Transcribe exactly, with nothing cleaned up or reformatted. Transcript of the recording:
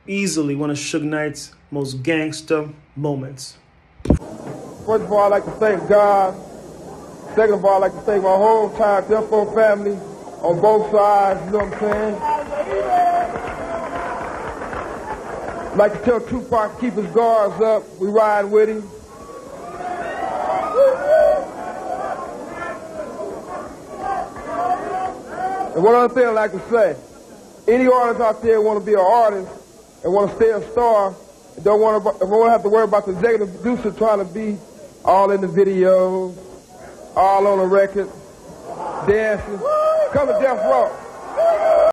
easily one of Suge Knight's most gangsta moments. First of all, I'd like to thank God. Second of all, I'd like to thank my whole entire F O family on both sides, you know what I'm saying? I'd like to tell Tupac to keep his guards up. We riding with him. And one other thing I'd like to say, any artist out there want to be an artist and want to stay a star, and don't want to, don't want to have to worry about the executive producer trying to be all in the videos, all on the record, dancing, come to Death Row.